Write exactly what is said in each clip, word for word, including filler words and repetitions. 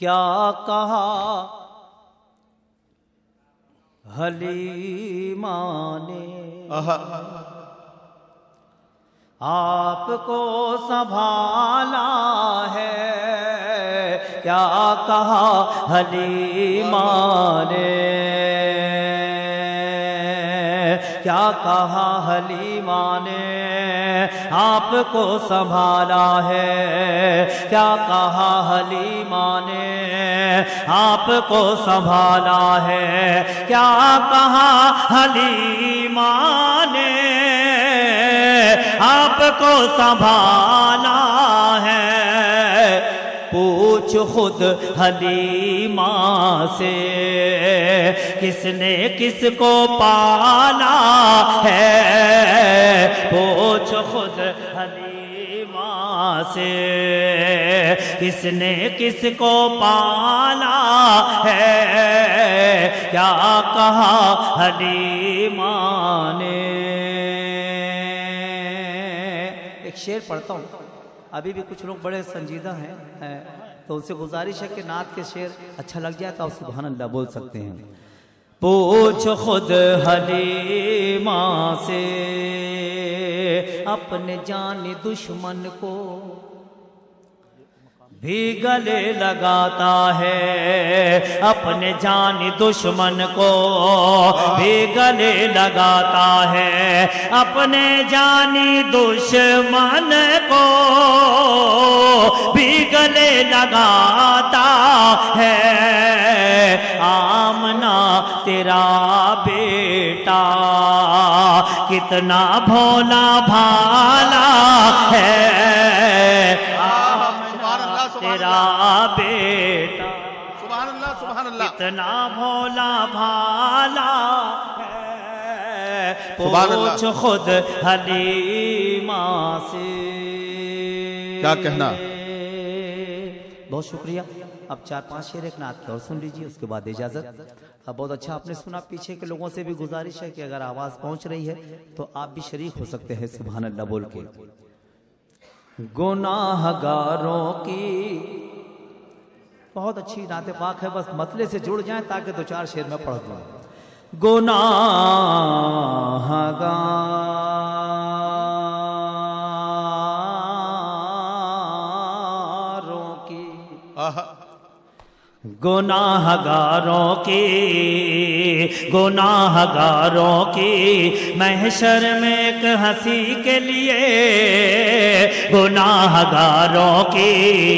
क्या कहा हलीमा ने आपको संभाला है, क्या कहा हलीमा ने, क्या कहा हलीमा ने आपको संभाला है, क्या कहा हलीमा ने आपको संभाला है, क्या कहा हलीमा ने आपको संभाला है। पूछ खुद हलीमा से किसने किसको पाला है, पूछ खुद हलीमा से किसने किसको पाला है, क्या कहा हलीमा ने। एक शेर पढ़ता हूँ, अभी भी कुछ लोग बड़े संजीदा हैं है, तो उनसे गुजारिश है कि नात के शेर अच्छा लग जाए तो आप सुभान अल्लाह बोल सकते हैं। पूछ खुद हलीमा से अपने जानी दुश्मन को भी गले लगाता है, अपने जानी दुश्मन को भी गले लगाता है, अपने जानी दुश्मन को भी गले लगाता है। आमना तेरा बेटा कितना भोला भाला है, तेरा बेटा सुभान अल्लाह सुभान अल्लाह कितना भोला भाला है। पूछ खुद हलीमा से क्या कहना। बहुत शुक्रिया। अब चार पांच शेर एक नात और सुन लीजिए, उसके बाद इजाजत। अब बहुत अच्छा आपने सुना। पीछे के लोगों से भी गुजारिश है कि अगर आवाज पहुंच रही है तो आप भी शरीक हो सकते हैं सुभान अल्लाह बोल के। गुनाहगारों की बहुत अच्छी नाते पाक है, बस मतले से जुड़ जाएं ताकि दो चार शेर में पढ़ दूं। गुनाहगारों की गुनाहगारों की गुनाहगारों की महशर में एक हंसी के लिए, गुनाहगारों की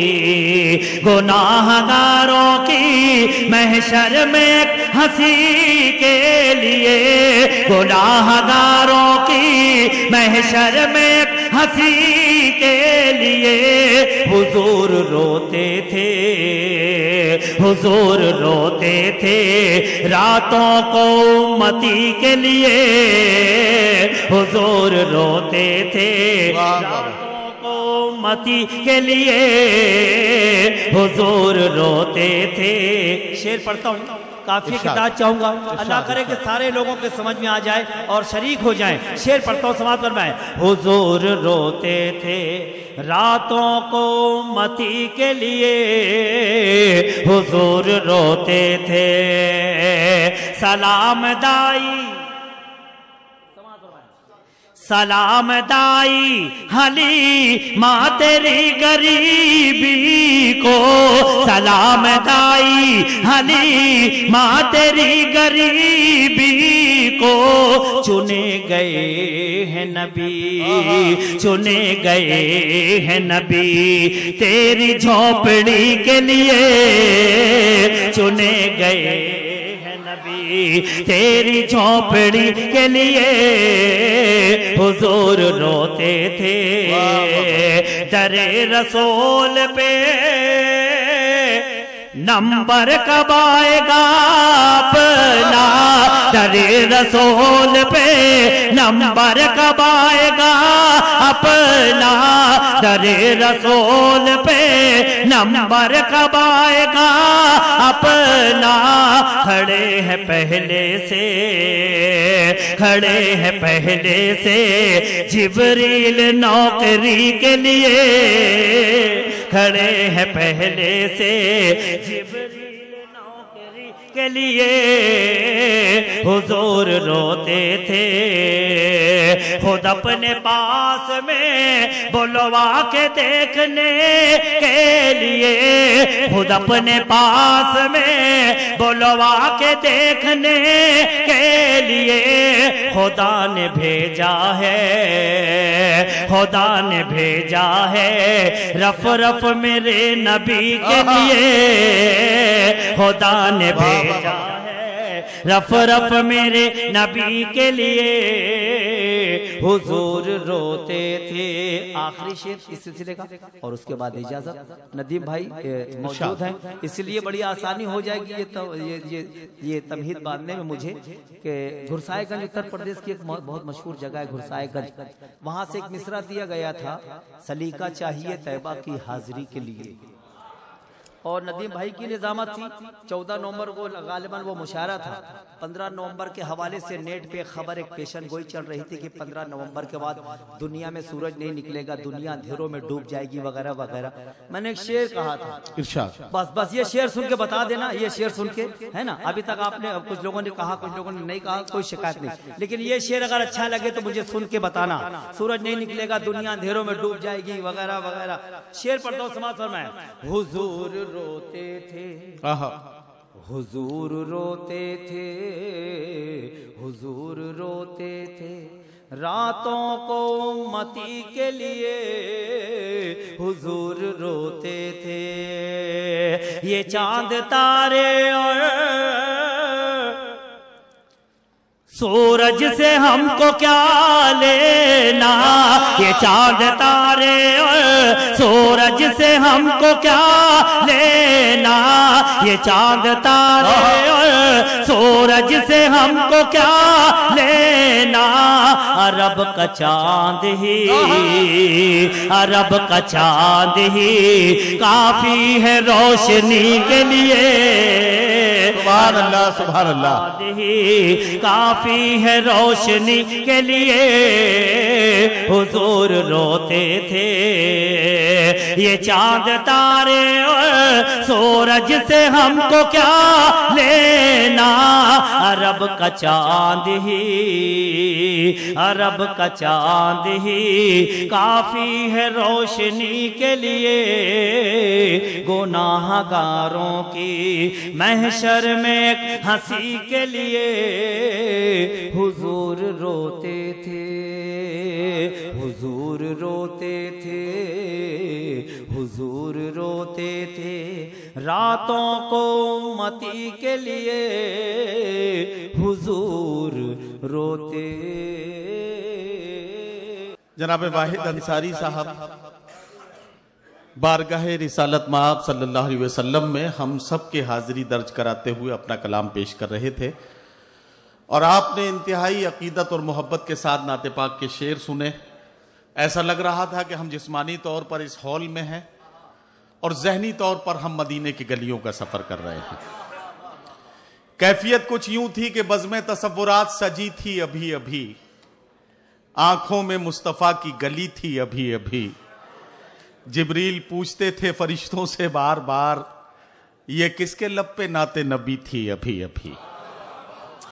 गुनाहगारों की महशर में एक हंसी के लिए, गुनाहगारों की महशर में एक हंसी के लिए हुजूर रोते थे, हुजूर रोते थे रातों को उम्मती के लिए, हुजूर रोते थे रातों को उम्मती के लिए, हुजूर रोते थे। शेर पढ़ता हूँ, काफी किताब चाहूंगा, अल्लाह करे कि सारे लोगों के समझ में आ जाए और शरीक हो जाएं। शेर पढ़ता हूँ, समाप्त करना है। हुजूर रोते थे रातों को उम्मती के लिए, हुजूर रोते थे सलाम दाई सलाम दाई हली माँ तेरी गरीबी को, सलाम दाई हली माँ तेरी गरीबी को, चुने गए हैं नबी चुने गए हैं नबी तेरी झोपड़ी के लिए, चुने गए तेरी झोपड़ी के लिए, हुजूर रोते थे दरे रसूल पे नंबर कब आएगा अपना, दरे रसूल पे नंबर कब आएगा अपना दरे रसूल पे नंबर कब आएगा अपना। खड़े हैं पहले से खड़े हैं पहले से जिब्रील नौकरी के लिए। खड़े हैं पहले से जिब्रील नौकरी के लिए। हुजूर रोते थे खुद अपने पास में बुलवा के देखने के लिए। खुद अपने पास में बुलवा के देखने के लिए खुदा ने भेजा है। खुदा ने भेजा है रफ रफ मेरे नबी के लिए। खुदा ने भेजा है रफ रफ मेरे नबी के लिए। हुजूर रोते थे। आखिरी शेर इस सिलसिले का और उसके बाद इजाजत। नदीम भाई मौजूद हैं इसलिए बड़ी आसानी हो जाएगी ये तो ये ये ये तमहीद बांधने में मुझे कि घुरसाएगंज उत्तर प्रदेश की एक बहुत मशहूर जगह है घुरसाएगंज। वहां से एक मिसरा दिया गया था, सलीका चाहिए तैयबा की हाजिरी के लिए। और नदीम भाई की निजामत थी। चौदह नवंबर को गालिबन वो मुशायरा था। पंद्रह नवंबर के हवाले से नेट पे खबर एक पेशन गोई चल रही थी कि पंद्रह नवंबर के बाद दुनिया में सूरज नहीं निकलेगा, दुनिया अंधेरों में डूब जाएगी वगैरह वगैरह। मैंने एक शेर कहा था इरशाद। बस बस ये शेर सुन के बता देना, ये शेर सुन के है ना। अभी तक आपने कुछ लोगों ने कहा कुछ लोगों ने नहीं कहा, कोई शिकायत नहीं, लेकिन ये शेर अगर अच्छा लगे तो मुझे सुन के बताना। सूरज नहीं निकलेगा, दुनिया अंधेरों में डूब जाएगी वगैरह वगैरह। शेर पढ़ता हूँ, समाज फरमाए। हुजूर रोते थे हुजूर रोते थे हुजूर रोते थे रातों को उम्मती के लिए। हुजूर रोते थे ये चांद तारे और सूरज से हमको क्या लेना। ये चांद तारे और सूरज से हमको क्या लेना। ये चांद तारे और सूरज से हमको क्या लेना। अरब का चांद ही अरब का चांद ही काफी है रोशनी के लिए। सुभान अल्लाह सुभान अल्लाह। ही काफी है रोशनी के लिए। हुजूर रोते थे ये चांद तारे और सूरज से हमको क्या लेना। अरब का चांद ही अरब का चांद ही काफी है रोशनी के लिए। गुनाहगारों की महशर में हंसी के लिए। हुजूर रोते थे हुजूर रोते थे हुजूर रोते थे रातों को उम्मती के लिए। हुजूर रोते। जनाब वाहिद अंसारी साहब बारगाह रिसालत माब सल्लल्लाहु अलैहि वसल्लम में हम सब के हाजिरी दर्ज कराते हुए अपना कलाम पेश कर रहे थे और आपने इंतहाई अकीदत और मोहब्बत के साथ नाते पाक के शेर सुने। ऐसा लग रहा था कि हम जिस्मानी तौर पर इस हॉल में हैं और जहनी तौर पर हम मदीने की गलियों का सफर कर रहे हैं। कैफियत कुछ यूं थी कि बज़्म तसव्वुरात सजी थी अभी अभी, आंखों में मुस्तफा की गली थी अभी अभी। जिब्रील पूछते थे फरिश्तों से बार बार, ये किसके लब पे नाते नबी थी अभी अभी।